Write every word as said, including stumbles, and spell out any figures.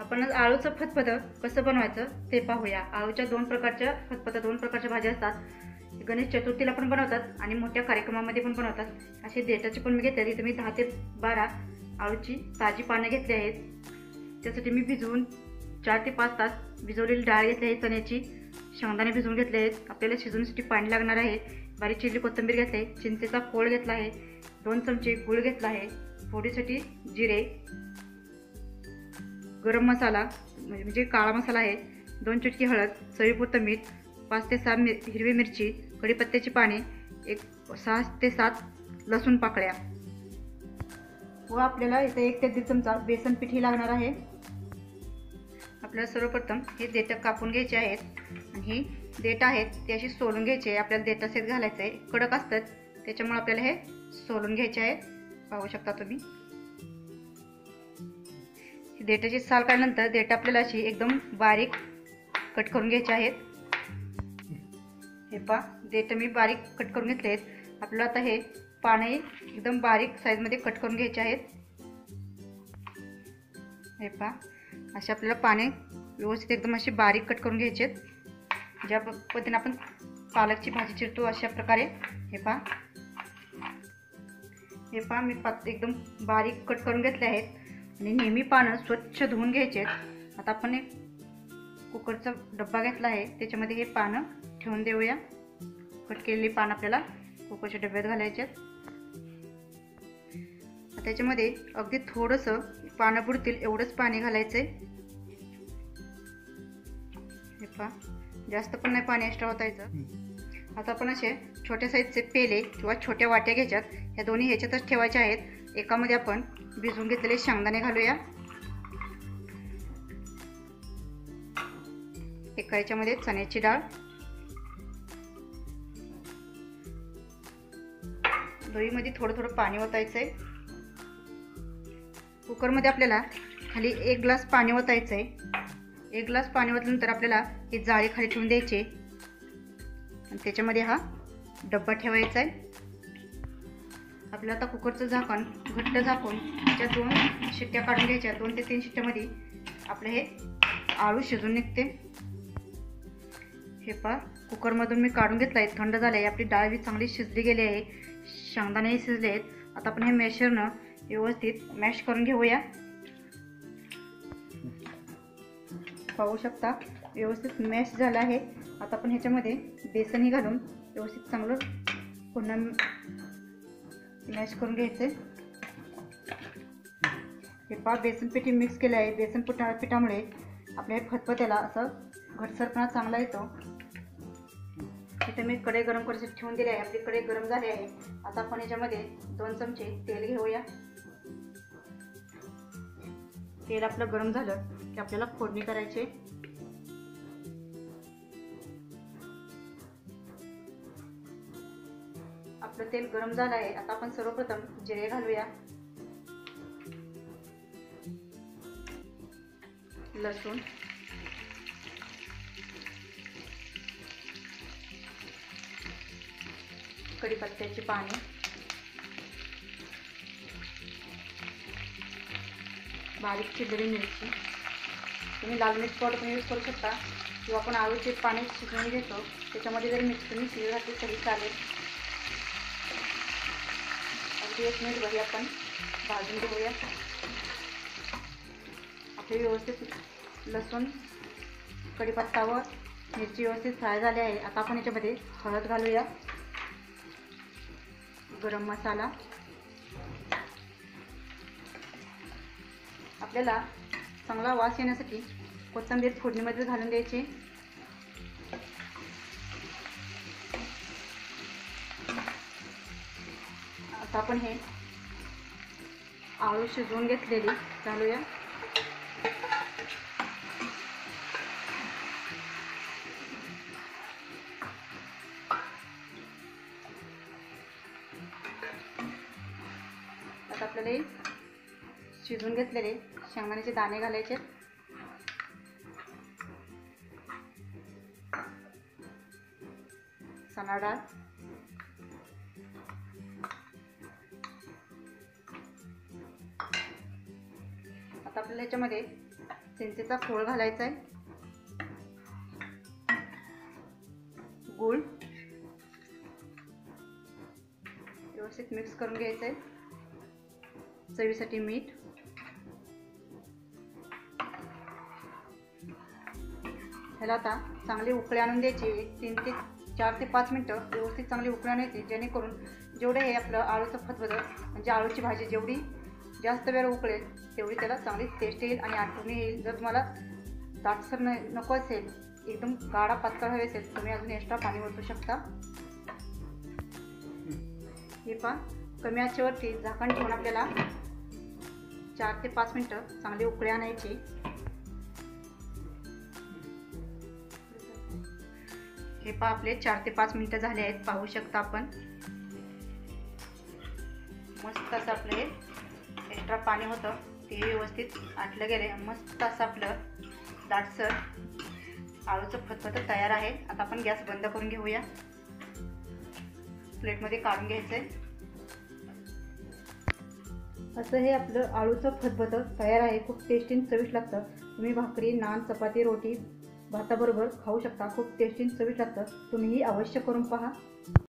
आपण आळूचं फतफतं कसं बनवायचं ते पाहूया। आळूच्या दोन प्रकारच्या फतफतं दोन प्रकारच्या भाज्या असतात। गणेश चतुर्थीला पण बनवतात आणि मोठ्या कार्यक्रमामध्ये पण बनवतात। असे देठाचे पण मी घेतले। इथे मी दहा ते बारा आळूची ताजी पानं घेतली आहेत। त्यासाठी मी भिजवून चार ते पाच तास भिजवलेली डाळ घेतली आहे चण्याची। शेंगदाणे भिजवून घेतले आहेत। आपल्याला शिजवण्यासाठी पाणी लागणार आहे। बारीक चिरलेली कोथिंबीर घेतली आहे। चिंचेचा कोळ घेतला आहे। दोन चमचे गूळ घेतला आहे। फोडणीसाठी जिरे, गरम मसाला म्हणजे काळा मसाला आहे, दोन चुटकी हळद, चवीपुरतं मीठ, पाच ते सहा मिर हिरवी मिरची, कढीपत्त्याची पाने, एक सहा ते सात लसूण पाकळ्या व आपल्याला इथे एक ते दीड चमचा बेसन पीठही लागणार आहे। आपल्याला सर्वप्रथम हे देठ कापून घ्यायचे आहेत आणि ही देठ आहेत ते अशी सोलून घ्यायचे आहे। आपल्याला देठासहित घालायचं आहे। कडक असतात त्याच्यामुळे आपल्याला हे सोलून घ्यायचे आहे। पाहू शकता तुम्ही देठाची साल काढल्यानंतर देठ आपल्याला अशी एकदम बारीक कट करून घ्यायचे आहेत। हे पहा देठ मी बारीक कट करून घेतले आहेत। आपल्याला आता हे पाने एकदम बारीक साईजमध्ये कट करून घ्यायचे आहेत। हे पहा असे आपल्याला पाने व्यवस्थित एकदम अशी बारीक कट करून घ्यायचे आहेत। ज्या पद्धतीने आपण पालकची भाजी चिरतो अशा प्रकारे हे पहा हे पहा मी एकदम बारीक कट करून घेतले आहेत आणि नेहमी पानं स्वच्छ धुवून घ्यायचे आहेत। आता आपण एक कुकरचा डब्बा घेतला आहे त्याच्यामध्ये हे पानं ठेवून देऊया। कट केलेली पानं आपल्याला कुकरच्या डब्यात घालायचे आहेत। त्याच्यामध्ये अगदी थोडंसं पानं बुडतील एवढंच पाणी घालायचं आहे। हे पहा जास्त पण नाही पाणी एक्स्ट्रा ओतायचं। आता आपण असे छोट्या साईजचे पेले किंवा छोट्या वाट्या घ्यायच्यात। ह्या दोन्ही ह्याच्यातच ठेवायच्या आहेत। एकामध्ये आपण भिजवून घेतलेले शेंगदाणे घालूया। एका ह्याच्यामध्ये चण्याची डाळ, दोन्हीमध्ये थोडं थोडं पाणी ओतायचं आहे। कुकरमध्ये आपल्याला खाली एक ग्लास पाणी ओतायचं आहे। एक ग्लास पाणी ओतल्यानंतर आपल्याला ही जाळी खाली ठेवून द्यायची आणि त्याच्यामध्ये हा डब्बा ठेवायचा आहे। आपल्याला आता कुकरचं झाकण घट्ट झाकून त्याच्या दोन शिट्ट्या काढून घ्यायच्या। दोन ते तीन शिट्ट्यामध्ये आपलं हे आळू शिजून निघते। हे पहा कुकरमधून मी काढून घेतलं आहे, थंड झालं आहे। आपली डाळ बी चांगली शिजली गेली आहे, शेंगदाणेही शिजले आहेत। आता आपण हे मॅशरनं व्यवस्थित मॅश करून घेऊया। पाहू शकता व्यवस्थित मॅश झालं आहे। आता आपण ह्याच्यामध्ये बेसनही घालून व्यवस्थित चांगलं पुन्हा मॅश करून घ्यायचं आहे। हे पहा बेसन पिठी मिक्स केलं आहे। बेसन पिठा पिठामुळे आपल्या फतफत्याला असं घटसरपणा चांगला येतो। इथे मी कढई गरम करायसाठी ठेवून दिली आहे। आपली कढई गरम झाली आहे। आता आपण याच्यामध्ये दोन चमचे तेल घेऊया। तेल आपलं गरम झालं की आपल्याला फोडणी करायची। आपलं तेल गरम झालं आहे। आता आपण सर्वप्रथम जिरे घालूया, लसूण, कढीपत्त्याची पाने, बारीक चिरलेली मिरची, तुम्ही लाल मिरची पावडर पण यूज करू शकता किंवा आपण आळूचे पाने शिजवून घेतो त्याच्यामध्ये जरी मिरची तुम्ही शिजवून घातली तरी चालेल। अगदी एक मिनिट भरी आपण भाजून घेऊया। आपले व्यवस्थित लसूण, कढीपत्ता व मिरची व्यवस्थित फ्राय झाली आहे। आता आपण याच्यामध्ये हळद घालूया, गरम मसाला, आपल्याला चांगला वास येण्यासाठी कोथिंबीर फोडणीमध्ये घालून द्यायची। आता आपण हे आळू शिजवून घेतलेली घालूया। आता आपल्याला शिजवून घेतलेले शेंगदाण्याचे दाणे घालायचे। चणा डाळ, आता आपल्याला याच्यामध्ये चिंचेचा खोळ घालायचा आहे, गूळ व्यवस्थित मिक्स करून घ्यायचं आहे, चवीसाठी मीठ, ह्याला आता चांगली उकळी आणून द्यायची. एक तीन ते चार ते पाच मिनटं व्यवस्थित चांगली उकळी आणायची, जेणेकरून जेवढे हे आपलं आळूचं फतफतं म्हणजे आळूची भाजी जेवढी जास्त वेळ उकळेल तेवढी त्याला चांगली टेस्ट येईल आणि आठवणी येईल. जर तुम्हाला दाटसर न नको असेल, एकदम गाढा पातळ हवे असेल, तुम्ही अजून एक्स्ट्रा पाणी ओतू शकता. हे पहा, कमी आचेवरती झाकण ठेवून आपल्याला चार ते पाच मिनटं चांगली उकळी आणायची. हे पहा, आपले चार ते पाच मिनटं झाले आहेत, पाहू शकता आपण. मस्त असं आपलं हे एक्स्ट्रा पाणी होतं ते व्यवस्थित आटलं गेले. मस्त असं आपलं दाटसर आळूचं फतफतं तयार आहे. आता आपण गॅस बंद करून घेऊया, प्लेटमध्ये काढून घ्यायचं आहे. असं हे आपलं आळूचं फतफतं तयार आहे. खूप टेस्टी चविष्ट लागतं. तुम्ही भाकरी, नान, चपाती, रोटी, भाताबरोबर खाऊ शकता. खूप टेस्टी चविष्ट लागतं. तुम्हीही अवश्य करून पहा.